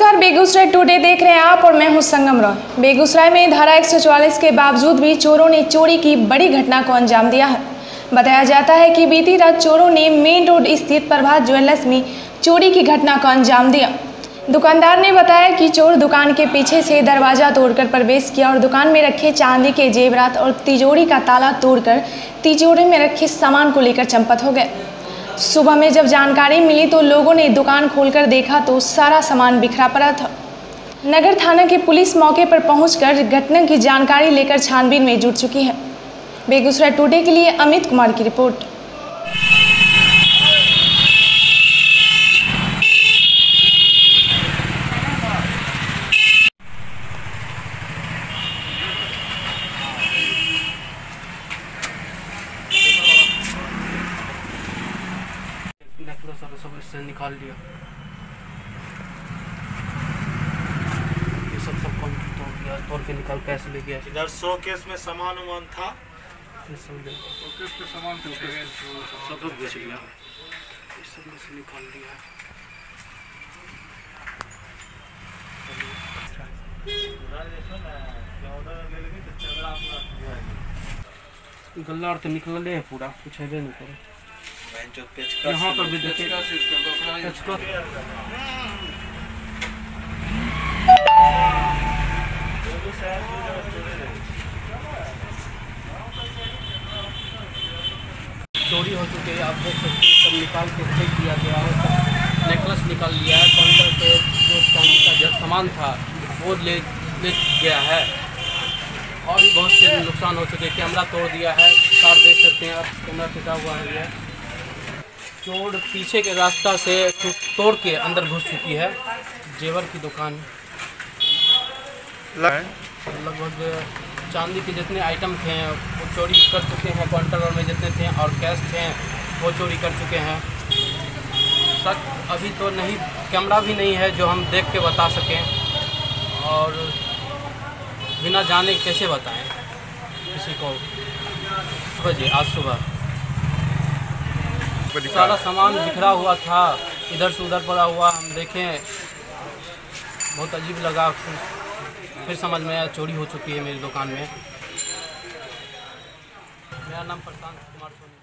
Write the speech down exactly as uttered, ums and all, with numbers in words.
नमस्कार, बेगूसराय टुडे देख रहे हैं आप और मैं हूं संगम रॉय। बेगूसराय में धारा एक सौ चौवालीस के बावजूद भी चोरों ने चोरी की बड़ी घटना को अंजाम दिया है। बताया जाता है कि बीती रात चोरों ने मेन रोड स्थित प्रभात ज्वेलर्स में चोरी की घटना को अंजाम दिया। दुकानदार ने बताया कि चोर दुकान के पीछे से दरवाजा तोड़कर प्रवेश किया और दुकान में रखे चांदी के जेवरात और तिजोरी का ताला तोड़कर तिजोरी में रखे सामान को लेकर चंपत हो गए। सुबह में जब जानकारी मिली तो लोगों ने दुकान खोलकर देखा तो सारा सामान बिखरा पड़ा था। नगर थाना की पुलिस मौके पर पहुंचकर घटना की जानकारी लेकर छानबीन में जुट चुकी है। बेगूसराय टुडे के लिए अमित कुमार की रिपोर्ट। नेकलेस और सब इससे निकाल लिया। ये सब सब कौन तोड़ दिया, तोड़ के निकाल कैसे ले गया। इधर शो केस में सामान उमान था, ये सब ले शोकेस पे सामान सब सब बेच लिया। ये सब में से निकाल दिया। गल्ला तो निकल है पूरा, कुछ है नहीं करे। यहाँ पर भी देखिए चोरी हो चुकी है। आप देख सकते हैं सब निकाल के फेंक दिया गया है। सब नेकलेस निकाल लिया है। काउंटर पे जो चांदी का जो सामान था वो ले ले गया है। और भी बहुत से नुकसान हो चुके हैं। कैमरा तोड़ दिया है। कार देख सकते हैं आप, कैमरा टूटा हुआ है। ये चोर पीछे के रास्ता से तोड़ के अंदर घुस चुकी है। जेवर की दुकान लगभग चांदी के जितने आइटम थे वो चोरी कर चुके हैं। काउंटर में जितने थे और कैश थे वो चोरी कर चुके हैं। सच अभी तो नहीं, कैमरा भी नहीं है जो हम देख के बता सकें, और बिना जाने कैसे बताएं किसी को। बजे आज सुबह सारा सामान बिखरा हुआ था, इधर से उधर पड़ा हुआ। हम देखें, बहुत अजीब लगा। फिर समझ में आया चोरी हो चुकी है मेरी दुकान में। मेरा नाम प्रशांत कुमार सोनी।